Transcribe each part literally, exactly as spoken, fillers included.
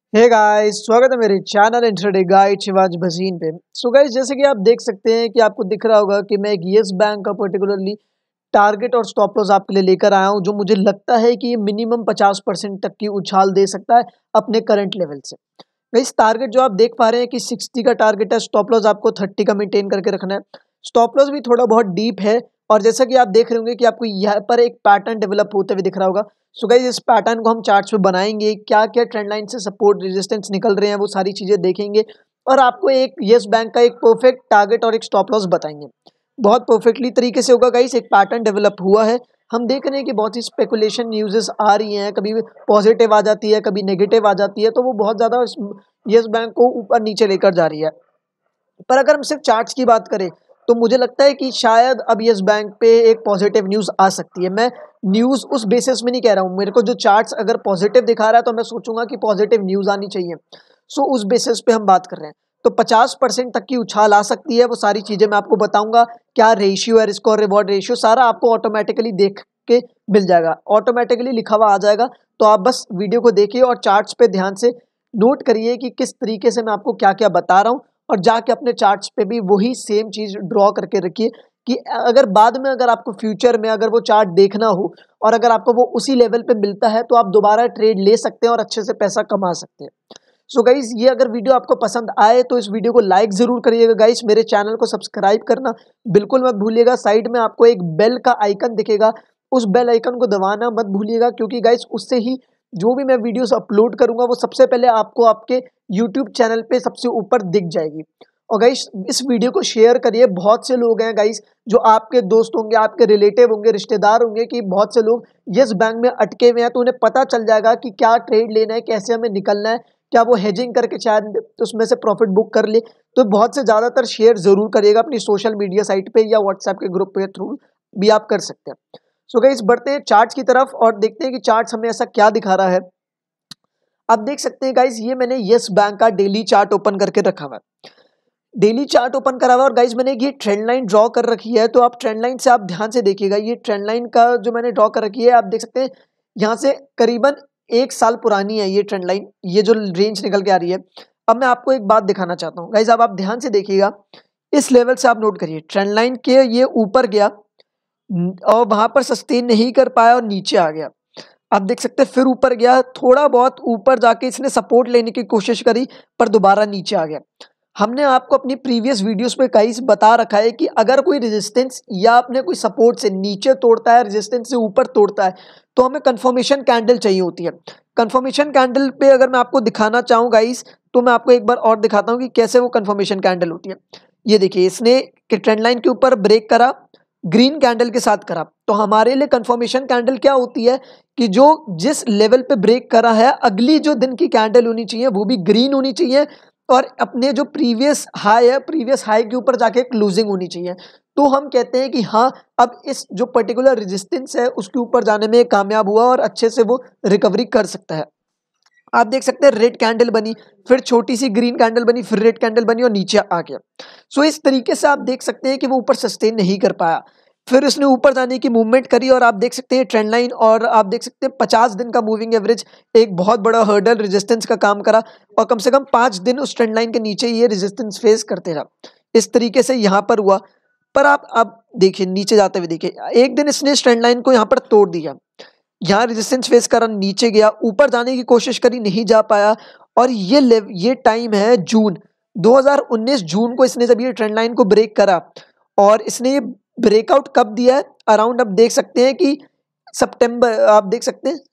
Hey guys, स्वागत है मेरे channel intraday guide Shivaj Bhasin पे। सो गाइस, जैसे कि आप देख सकते हैं कि आपको दिख रहा होगा कि मैं एक येस बैंक का पर्टिकुलरली टारगेट और स्टॉप लॉस आपके लिए लेकर आया हूं, जो मुझे लगता है कि ये मिनिमम पचास परसेंट तक की उछाल दे सकता है अपने करंट लेवल से। गाइस, टारगेट जो आप देख पा रहे हैं कि साठ का टारगेट है, स्टॉप लॉस आपको तीस का मेंटेन करके रखना है। स्टॉप लॉस भी थोड़ा बहुत डीप है और जैसा कि आप देख रहे होंगे कि आपको यहाँ पर एक पैटर्न डेवलप होते हुए दिख रहा होगा। सो गाइस, इस पैटर्न को हम चार्ट्स पे बनाएंगे, क्या क्या ट्रेंड लाइन से सपोर्ट रेजिस्टेंस निकल रहे हैं वो सारी चीजें देखेंगे और आपको एक येस बैंक का एक परफेक्ट टारगेट और एक स्टॉप लॉस बताएंगे। बहुत परफेक्टली तरीके से होगा गाइस। एक पैटर्न डेवलप हुआ है, हम देख रहे हैं कि बहुत ही स्पेकुलेशन न्यूज़ेस आ रही हैं, कभी पॉजिटिव आ जाती है, कभी नेगेटिव आ जाती है, तो वो बहुत ज़्यादा येस बैंक को ऊपर नीचे लेकर जा रही है। पर अगर हम सिर्फ चार्ट्स की बात करें तो मुझे लगता है कि शायद अब येस बैंक पे एक पॉजिटिव न्यूज़ आ सकती है। मैं न्यूज़ उस बेसिस में नहीं कह रहा हूँ, मेरे को जो चार्ट्स अगर पॉजिटिव दिखा रहा है तो मैं सोचूंगा कि पॉजिटिव न्यूज़ आनी चाहिए। सो उस बेसिस पे हम बात कर रहे हैं, तो पचास परसेंट तक की उछाल आ सकती है। वो सारी चीज़ें मैं आपको बताऊंगा, क्या रेशियो है, रिस्क और रिवॉर्ड रेशियो सारा आपको ऑटोमेटिकली देख के मिल जाएगा, ऑटोमेटिकली लिखा हुआ आ जाएगा। तो आप बस वीडियो को देखिए और चार्ट्स पे ध्यान से नोट करिए कि किस तरीके से मैं आपको क्या क्या बता रहा हूँ, और जाके अपने चार्ट्स पे भी वही सेम चीज ड्रॉ करके रखिए कि अगर बाद में अगर आपको फ्यूचर में अगर वो चार्ट देखना हो और अगर आपको वो उसी लेवल पे मिलता है तो आप दोबारा ट्रेड ले सकते हैं और अच्छे से पैसा कमा सकते हैं। सो गाइज, ये अगर वीडियो आपको पसंद आए तो इस वीडियो को लाइक जरूर करिएगा गाइज, मेरे चैनल को सब्सक्राइब करना बिल्कुल मत भूलिएगा। साइड में आपको एक बेल का आइकन दिखेगा, उस बेल आइकन को दबाना मत भूलिएगा, क्योंकि गाइज उससे ही जो भी मैं वीडियोस अपलोड करूंगा वो सबसे पहले आपको आपके यूट्यूब चैनल पे सबसे ऊपर दिख जाएगी। और गाइस, इस वीडियो को शेयर करिए। बहुत से लोग हैं गाइस, जो आपके दोस्त होंगे, आपके रिलेटिव होंगे, रिश्तेदार होंगे, कि बहुत से लोग येस बैंक में अटके हुए हैं, तो उन्हें पता चल जाएगा कि क्या ट्रेड लेना है, कैसे हमें निकलना है, क्या वो हेजिंग करके शायद उसमें से प्रॉफिट बुक कर ले। तो बहुत से ज़्यादातर शेयर जरूर करिएगा अपनी सोशल मीडिया साइट पे या व्हाट्सएप के ग्रुप के थ्रू भी आप कर सकते हैं। सो गाइस, बढ़ते हैं चार्ट्स की तरफ और देखते हैं कि चार्ट्स हमें ऐसा क्या दिखा रहा है। आप देख सकते हैं गाइस, ये मैंने येस बैंक का डेली चार्ट ओपन करके रखा हुआ है। डेली चार्ट ओपन करा हुआ और गाइस मैंने ये ट्रेंड लाइन ड्रॉ कर रखी है, तो आप ट्रेंड लाइन से आप ध्यान से देखिएगा। ये ट्रेंड लाइन का जो मैंने ड्रॉ कर रखी है, आप देख सकते हैं यहाँ से करीबन एक साल पुरानी है ये ट्रेंड लाइन, ये जो रेंज निकल के आ रही है। अब मैं आपको एक बात दिखाना चाहता हूँ गाइस, अब आप ध्यान से देखिएगा, इस लेवल से आप नोट करिए, ट्रेंड लाइन के ये ऊपर गया और वहां पर सस्टेन नहीं कर पाया और नीचे आ गया। आप देख सकते हैं फिर ऊपर गया, थोड़ा बहुत ऊपर जाके इसने सपोर्ट लेने की कोशिश करी पर दोबारा नीचे आ गया। हमने आपको अपनी प्रीवियस वीडियोस पे कई बता रखा है कि अगर कोई रेजिस्टेंस या अपने कोई सपोर्ट से नीचे तोड़ता है, रेजिस्टेंस से ऊपर तोड़ता है, तो हमें कंफर्मेशन कैंडल चाहिए होती है। कंफर्मेशन कैंडल पे अगर मैं आपको दिखाना चाहूँ गाइस, तो मैं आपको एक बार और दिखाता हूँ कि कैसे वो कंफर्मेशन कैंडल होती है। ये देखिए, इसने ट्रेंड लाइन के ऊपर ब्रेक करा, ग्रीन कैंडल के साथ करा, तो हमारे लिए कंफर्मेशन कैंडल क्या होती है कि जो जिस लेवल पे ब्रेक करा है, अगली जो दिन की कैंडल होनी चाहिए वो भी ग्रीन होनी चाहिए और अपने जो प्रीवियस हाई है, प्रीवियस हाई के ऊपर जाके क्लोजिंग होनी चाहिए। तो हम कहते हैं कि हाँ, अब इस जो पर्टिकुलर रेजिस्टेंस है उसके ऊपर जाने में कामयाब हुआ और अच्छे से वो रिकवरी कर सकता है। आप देख सकते हैं रेड कैंडल बनी, फिर छोटी सी ग्रीन कैंडल बनी, फिर रेड कैंडल बनी और नीचे आ गया। सो इस तरीके से आप देख सकते हैं कि वो ऊपर सस्टेन नहीं कर पाया, फिर इसने ऊपर जाने की मूवमेंट करी और आप देख सकते हैं ट्रेंड लाइन, और आप देख सकते हैं पचास दिन का मूविंग एवरेज एक बहुत बड़ा हर्डल रेजिस्टेंस का काम करा और कम से कम पांच दिन उस ट्रेंड लाइन के नीचे ये रेजिस्टेंस फेस करते रहा। इस तरीके से यहाँ पर हुआ, पर आप अब देखिए नीचे जाते हुए देखिए, एक दिन इसने ट्रेंड लाइन को यहाँ पर तोड़ दिया, यहाँ रेजिस्टेंस फेस करा, नीचे गया, ऊपर जाने की कोशिश करी, नहीं जा पाया। और ये ये टाइम है जून दो हज़ार उन्नीस, जून को इसने जब ये ट्रेंड लाइन को ब्रेक करा और इसने ये ब्रेकआउट कब दिया है, अराउंड आप देख सकते हैं कि सितंबर, आप देख सकते हैं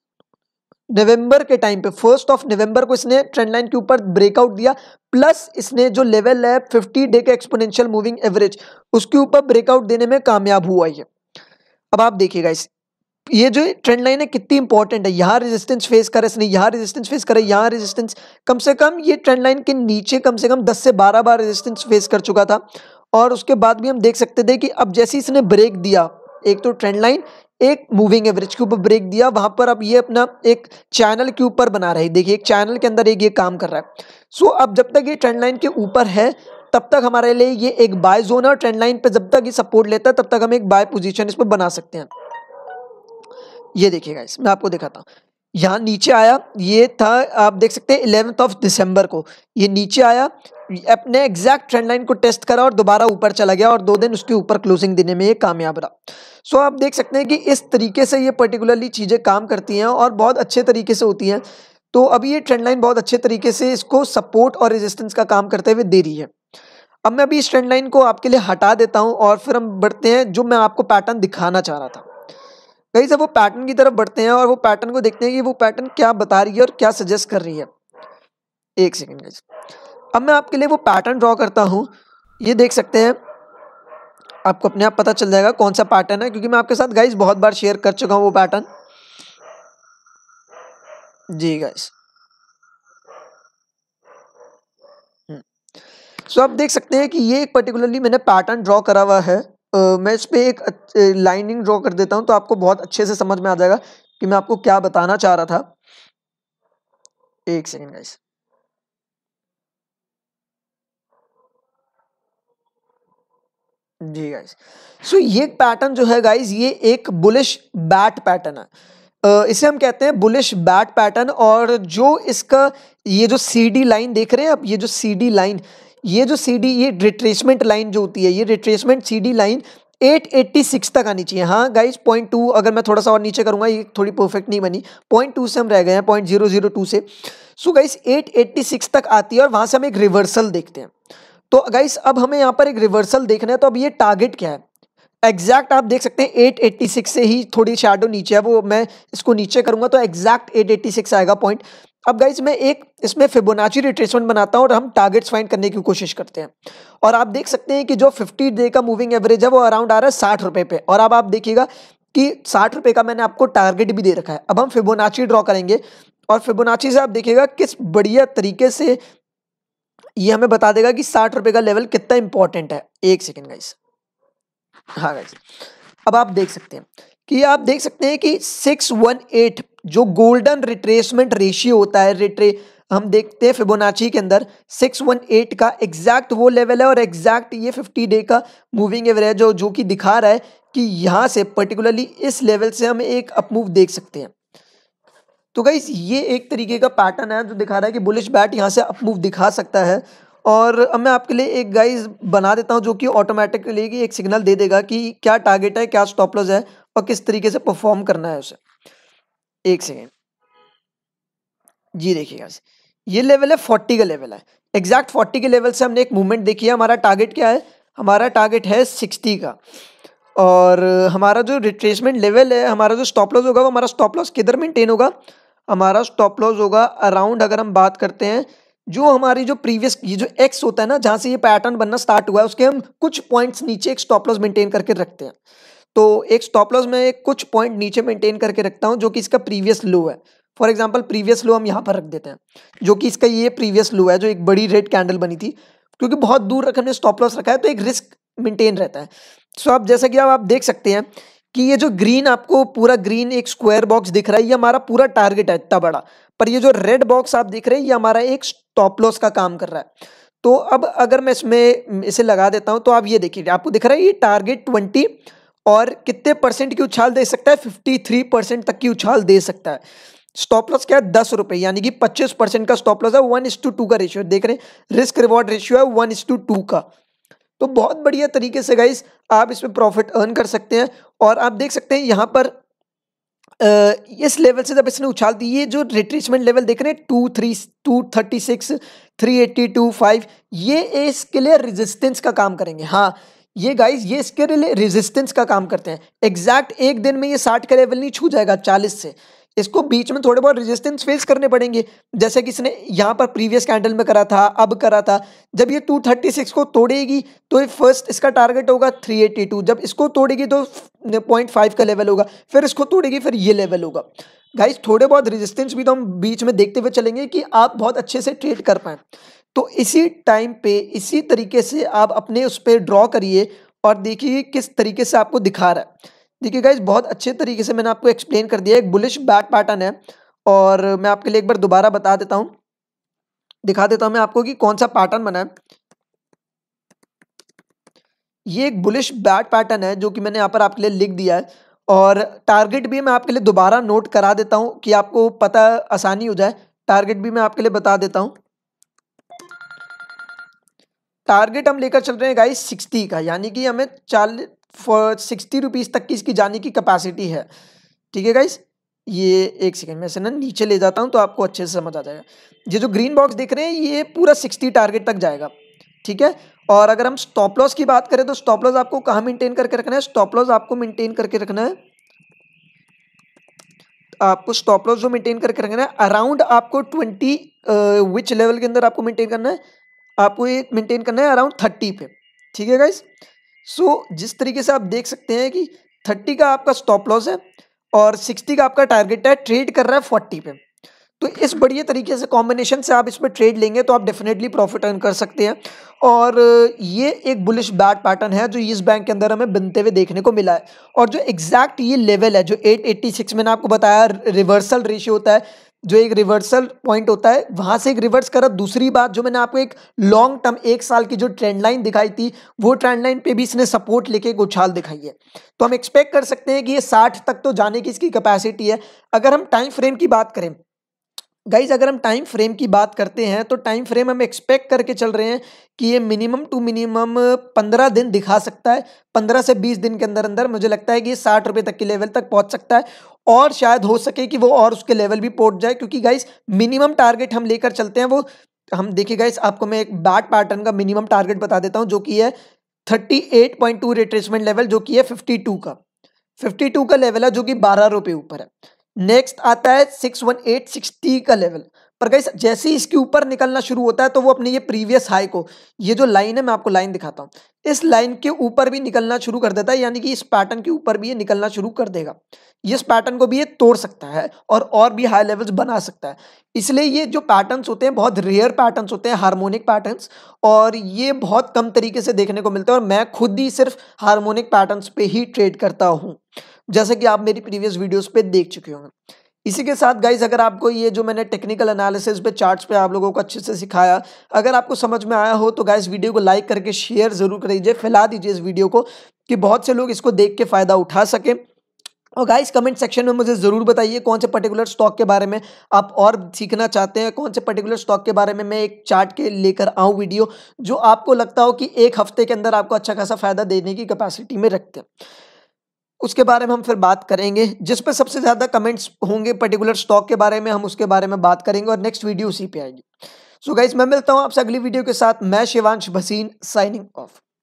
नवंबर के टाइम पे, फर्स्ट ऑफ नवंबर को इसने ट्रेंड लाइन के ऊपर ब्रेकआउट दिया, प्लस इसने जो लेवल है फिफ्टी डे के एक्सपोनेंशियल मूविंग एवरेज उसके ऊपर ब्रेकआउट देने में कामयाब हुआ ये। अब आप देखिएगा इस ये जो ट्रेंड लाइन है कितनी इंपॉर्टेंट है, यहाँ रेजिस्टेंस फेस करे इसने, यहाँ रेजिस्टेंस फेस करे, यहाँ रेजिस्टेंस, कम से कम ये ट्रेंड लाइन के नीचे कम से कम दस से बारह बार रेजिस्टेंस फेस कर चुका था। और उसके बाद भी हम देख सकते थे कि अब जैसे इसने ब्रेक दिया, एक तो ट्रेंड लाइन, एक मूविंग एवरेज के ऊपर ब्रेक दिया, वहां पर अब ये अपना एक चैनल के ऊपर बना रहा है। देखिए, एक चैनल के अंदर एक ये काम कर रहा है। सो अब जब तक ये ट्रेंड लाइन के ऊपर है तब तक हमारे लिए ये एक बाय जोन है, ट्रेंड लाइन पे जब तक ये सपोर्ट लेता है तब तक हम एक बाय पोजीशन इस पर बना सकते हैं। ये देखिएगा, इस मैं आपको दिखाता हूँ, यहाँ नीचे आया, ये था आप देख सकते हैं इलेवेंथ ऑफ दिसंबर को, ये नीचे आया, अपने एग्जैक्ट ट्रेंड लाइन को टेस्ट करा और दोबारा ऊपर चला गया और दो दिन उसके ऊपर क्लोजिंग देने में ये कामयाब रहा। सो आप देख सकते हैं कि इस तरीके से ये पर्टिकुलरली चीज़ें काम करती हैं और बहुत अच्छे तरीके से होती हैं। तो अभी ये ट्रेंड लाइन बहुत अच्छे तरीके से इसको सपोर्ट और रेजिस्टेंस का काम करते हुए दे रही है। अब मैं अभी इस ट्रेंड लाइन को आपके लिए हटा देता हूँ और फिर हम बढ़ते हैं जो मैं आपको पैटर्न दिखाना चाह रहा था। कहीं से वो पैटर्न की तरफ बढ़ते हैं और वो पैटर्न को देखते हैं कि वो पैटर्न क्या बता रही है और क्या सजेस्ट कर रही है। एक सेकेंड गाइस, अब मैं आपके लिए वो पैटर्न ड्रॉ करता हूँ। ये देख सकते हैं, आपको अपने आप पता चल जाएगा कौन सा पैटर्न है, क्योंकि मैं आपके साथ गाइस बहुत बार शेयर कर चुका हूँ वो पैटर्न। जी गाइस, सो आप देख सकते हैं कि ये एक पर्टिकुलरली मैंने पैटर्न ड्रॉ करा हुआ है। uh, मैं इस पे एक लाइनिंग ड्रॉ कर देता हूं तो आपको बहुत अच्छे से समझ में आ जाएगा कि मैं आपको क्या बताना चाह रहा था। एक सेकेंड गाइस, जी गाइस, सो ये पैटर्न जो है गाइस, ये एक बुलिश बैट पैटर्न है। uh, इसे हम कहते हैं बुलिश बैट पैटर्न। और जो इसका ये जो सी डी लाइन देख रहे हैं आप, ये जो सी डी लाइन, ये जो सी डी, ये रिट्रेसमेंट लाइन जो होती है, ये retracement C D line eight eighty six तक आनी चाहिए। हाँ गाइस, पॉइंट टू अगर मैं थोड़ा सा और नीचे करूंगा, ये थोड़ी परफेक्ट नहीं बनी, पॉइंट टू से हम रह गए हैं, पॉइंट जीरो जीरो टू से। So guys eight eighty six तक आती है और वहां से हम एक रिवर्सल देखते हैं। तो गाइस अब हमें यहाँ पर एक रिवर्सल देखना है, तो अब ये टारगेट क्या है एग्जैक्ट आप देख सकते हैं एट एटी सिक्स से ही थोड़ी शैडो नीचे है, वो मैं इसको नीचे करूंगा तो एग्जैक्ट एट एटी सिक्स आएगा पॉइंट। अब गाइस मैं एक इसमें फिबोनाची रिट्रेसमेंट बनाता हूं और हम टारगेट्स फाइंड करने की कोशिश करते हैं। और आप देख सकते हैं कि जो फिफ्टी डे का मूविंग एवरेज है वो अराउंड आ रहा है साठ रुपए पे। और अब आप देखिएगा कि साठ रुपए का मैंने आपको टारगेट भी दे रखा है। अब हम फिबोनाची ड्रॉ करेंगे और फिबोनाची से आप देखिएगा किस बढ़िया तरीके से ये हमें बता देगा कि साठ रुपए का लेवल कितना इंपॉर्टेंट है। एक सेकेंड गाइस, हाँ गाइस, अब आप देख सकते हैं कि आप देख सकते हैं कि सिक्स वन एट जो गोल्डन रिट्रेसमेंट रेशियो होता है, रिट्रे हम देखते हैं फिबोनाची के अंदर सिक्स वन एट का एग्जैक्ट वो लेवल है और एग्जैक्ट ये फिफ्टी डे का मूविंग एवरेज जो जो कि दिखा रहा है कि यहाँ से पर्टिकुलरली इस लेवल से हम एक अपमूव देख सकते हैं। तो गाइस ये एक तरीके का पैटर्न है जो दिखा रहा है कि बुलिश बैट यहाँ से अपमूव दिखा सकता है। और अब मैं आपके लिए एक गाइस बना देता हूँ जो कि ऑटोमेटिकली एक सिग्नल दे देगा कि क्या टारगेट है, क्या स्टॉप लॉस है और किस तरीके से परफॉर्म करना है उसे। एक सेकेंड, जी देखिएगा, ये लेवल है फोर्टी का लेवल है, एग्जैक्ट फोर्टी के लेवल से हमने एक मूवमेंट देखी है। हमारा टारगेट क्या है, हमारा टारगेट है सिक्सटी का। और हमारा जो रिट्रेसमेंट लेवल है, हमारा जो स्टॉप लॉस होगा, वो हमारा स्टॉप लॉस किधर मेंटेन होगा, हमारा स्टॉप लॉस होगा अराउंड, अगर हम बात करते हैं जो हमारी जो प्रीवियस ये जो एक्स होता है ना, जहां से ये पैटर्न बनना स्टार्ट हुआ है, उसके हम कुछ पॉइंट्स नीचे एक स्टॉप लॉस मेंटेन करके रखते हैं। तो एक स्टॉप लॉस में एक कुछ पॉइंट नीचे मेंटेन करके रखता हूं जो कि इसका प्रीवियस लो है। फॉर एग्जांपल प्रीवियस लो हम यहाँ पर रख देते हैं, जो कि इसका ये प्रीवियस लो है, जो एक बड़ी रेड कैंडल बनी थी। क्योंकि बहुत दूर रख हमने स्टॉप लॉस रखा है तो एक रिस्क मेंटेन रहता है। सो आप जैसा कि आप, आप देख सकते हैं कि ये जो ग्रीन आपको पूरा ग्रीन एक स्क्वायर बॉक्स दिख रहा है, ये हमारा पूरा टारगेट है इतना बड़ा। पर ये जो रेड बॉक्स आप देख रहे हैं, ये हमारा एक स्टॉप लॉस का काम कर रहा है। तो अब अगर मैं इसमें इसे लगा देता हूं तो आप ये देखिए, आपको दिख रहा है ये टारगेट ट्वेंटी और कितने परसेंट की उछाल दे सकता है, फिफ्टी थ्री परसेंट तक की उछाल दे सकता है। स्टॉप लॉस क्या है, दस रुपए, यानी कि पच्चीस परसेंट का स्टॉप लॉस है। वन इस टू टू का रेशियो देख रहे हैं, रिस्क रिवॉर्ड रेशियो है वन इस टू टू का। तो बहुत बढ़िया तरीके से गाइस आप इसमें प्रॉफिट अर्न कर सकते हैं। और आप देख सकते हैं यहाँ पर आ, इस लेवल से जब इसने उछाल दी, ये जो रिट्रेसमेंट लेवल देख रहे हैं two three two thirty six three eighty two five, ये इसके लिए रेजिस्टेंस का काम करेंगे। हाँ ये गाइस ये इसके लिए रेजिस्टेंस का काम करते हैं। एग्जैक्ट एक दिन में ये साठ का लेवल नहीं छू जाएगा चालीस से, इसको बीच में थोड़े बहुत रेजिस्टेंस फेस करने पड़ेंगे, जैसे कि इसने यहाँ पर प्रीवियस कैंडल में करा था, अब करा था। जब ये टू थर्टी सिक्स को तोड़ेगी तो ये फर्स्ट इसका टारगेट होगा थ्री एट्टी टू, जब इसको तोड़ेगी तो पॉइंट फाइव का लेवल होगा, फिर इसको तोड़ेगी फिर ये लेवल होगा। गाइस थोड़े बहुत रेजिस्टेंस भी तो हम बीच में देखते हुए चलेंगे कि आप बहुत अच्छे से ट्रेड कर पाए। तो इसी टाइम पे इसी तरीके से आप अपने उस पर ड्रॉ करिए और देखिए किस तरीके से आपको दिखा रहा है। देखिए गाइस बहुत अच्छे तरीके से मैंने आपको एक्सप्लेन कर दिया, एक बुलिश बैट पैटर्न है। और मैं आपके लिए एक बार दोबारा बता देता हूं, दिखा देता हूं मैं आपको कि कौन सा पैटर्न बना है। ये एक बुलिश बैट पैटर्न है जो कि मैंने यहाँ पर आपके लिए लिख दिया है। और टारगेट भी मैं आपके लिए दोबारा नोट करा देता हूं कि आपको पता आसानी हो जाए। टारगेट भी मैं आपके लिए बता देता हूं। टारगेट हम लेकर चल रहे हैं गाइस सिक्सटी का, यानी कि हमें चालीस सिक्सटी रुपीज तक की इसकी जाने की कैपेसिटी है। ठीक है गाइस, ये एक सेकंड में से ना नीचे ले जाता हूं तो आपको अच्छे से समझ आ जाएगा। ये जो ग्रीन बॉक्स दिख रहे हैं ये पूरा सिक्सटी टारगेट तक जाएगा। ठीक है, और अगर हम स्टॉप लॉस की बात करें तो स्टॉप लॉस आपको कहाँ मेंटेन करके रखना है? स्टॉप लॉस आपको मेंटेन करके रखना है, आपको स्टॉप लॉस जो मेंटेन करके रखना है अराउंड आपको ट्वेंटी विच लेवल के अंदर आपको मेंटेन करना है? आपको ये मेंटेन करना है अराउंड थर्टी पे। ठीक है गाइस, सो जिस तरीके से आप देख सकते हैं कि थर्टी का आपका स्टॉप लॉस है और सिक्सटी का आपका टारगेट है, ट्रेड कर रहा है फोर्टी पे। तो इस बढ़िया तरीके से कॉम्बिनेशन से आप इस पर ट्रेड लेंगे तो आप डेफिनेटली प्रॉफिट अर्न कर सकते हैं। और ये एक बुलिश बैट पैटर्न है जो येस बैंक के अंदर हमें बनते हुए देखने को मिला है। और जो एग्जैक्ट ये लेवल है जो एट एटी सिक्स मैंने आपको बताया रिवर्सल रेशियो होता है, जो एक रिवर्सल पॉइंट होता है वहां से एक रिवर्स करा। दूसरी बात जो मैंने आपको एक लॉन्ग टर्म एक साल की जो ट्रेंड लाइन दिखाई थी वो ट्रेंड लाइन पे भी इसने सपोर्ट लेके एक उछाल दिखाई है। तो हम एक्सपेक्ट कर सकते हैं कि ये साठ तक तो जाने की इसकी कैपेसिटी है। अगर हम टाइम फ्रेम की बात करें गाइज, अगर हम टाइम फ्रेम की बात करते हैं तो टाइम फ्रेम हम एक्सपेक्ट करके चल रहे हैं कि ये मिनिमम टू मिनिमम पंद्रह दिन दिखा सकता है। पंद्रह से बीस दिन के अंदर अंदर मुझे लगता है कि ये साठ रुपए तक के लेवल तक पहुंच सकता है और शायद हो सके कि वो और उसके लेवल भी पहुंच जाए, क्योंकि गाइज मिनिमम टारगेट हम लेकर चलते हैं वो हम देखिए गाइज, आपको मैं एक बैट पैटर्न का मिनिमम टारगेट बता देता हूं जो कि है thirty eight point two retracement level, जो कि है फिफ्टी टू का फिफ्टी टू का लेवल है जो कि बारह रुपए ऊपर है। नेक्स्ट आता है सिक्स वन एट सिक्सटी का लेवल, पर गाइस जैसे ही इसके ऊपर निकलना शुरू होता है तो वो अपने ये प्रीवियस हाई को, ये जो लाइन है मैं आपको लाइन दिखाता हूं, इस लाइन के ऊपर भी निकलना शुरू कर देता है, यानी कि इस पैटर्न के ऊपर भी ये निकलना शुरू कर देगा। इस पैटर्न को भी ये तोड़ सकता है और और भी हाई लेवल्स बना सकता है। इसलिए ये जो पैटर्न्स होते हैं बहुत रेयर पैटर्न्स होते हैं, हार्मोनिक पैटर्न्स, और ये बहुत कम तरीके से देखने को मिलते हैं और मैं खुद ही सिर्फ हार्मोनिक पैटर्न्स पे ही ट्रेड करता हूं, जैसे कि आप मेरी प्रीवियस वीडियोस पे देख चुके होंगे। इसी के साथ गाइज, अगर आपको ये जो मैंने टेक्निकल एनालिसिस पे चार्ट्स पे आप लोगों को अच्छे से सिखाया, अगर आपको समझ में आया हो तो गाइज वीडियो को लाइक करके शेयर जरूर कर दीजिए, फैला दीजिए इस वीडियो को कि बहुत से लोग इसको देख के फायदा उठा सके। और गाइस कमेंट सेक्शन में मुझे जरूर बताइए कौन से पर्टिकुलर स्टॉक के बारे में आप और सीखना चाहते हैं, कौन से पर्टिकुलर स्टॉक के बारे में मैं एक चार्ट के लेकर आऊं वीडियो जो आपको लगता हो कि एक हफ्ते के अंदर आपको अच्छा खासा फायदा देने की कैपेसिटी में रखते हैं, उसके बारे में हम फिर बात करेंगे। जिस पे सबसे ज्यादा कमेंट्स होंगे पर्टिकुलर स्टॉक के बारे में हम उसके बारे में बात करेंगे और नेक्स्ट वीडियो उसी पे आएगी। सो गाइस मैं मिलता हूं आपसे अगली वीडियो के साथ। मैं शिवांश भसीन साइनिंग ऑफ।